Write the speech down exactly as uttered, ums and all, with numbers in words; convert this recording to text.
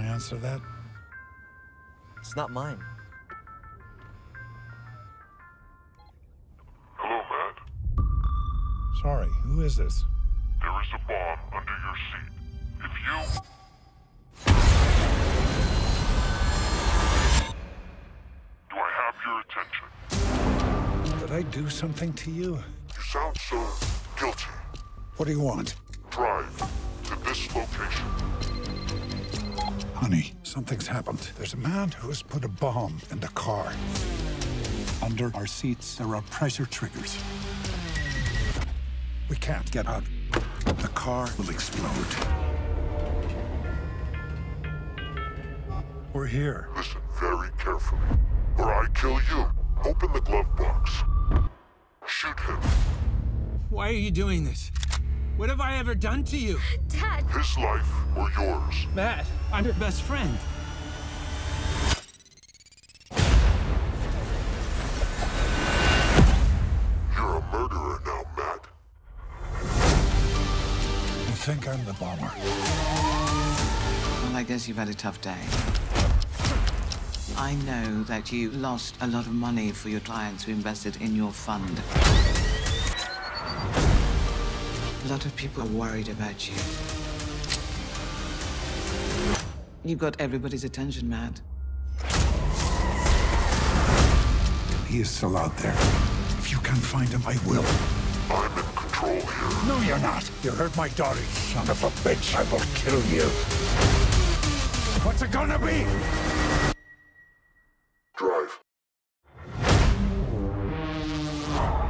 I answer that? It's not mine. Hello, Matt. Sorry, who is this? There is a bomb under your seat. If you... Do I have your attention? Did I do something to you? You sound so guilty. What do you want? Drive to this location. Honey, something's happened. There's a man who has put a bomb in the car. Under our seats, there are pressure triggers. We can't get out. The car will explode. We're here. Listen very carefully, or I kill you. Open the glove box. Shoot him. Why are you doing this? What have I ever done to you? Dad! His life or yours. Matt, I'm your best friend. You're a murderer now, Matt. You think I'm the bomber? Well, I guess you've had a tough day. I know that you lost a lot of money for your clients who invested in your fund. A lot of people are worried about you. You got everybody's attention, Matt. He is still out there. If you can find him, I will. I'm in control here. No, you're not. You hurt my daughter, you son of a bitch. I will kill you. What's it gonna be? Drive.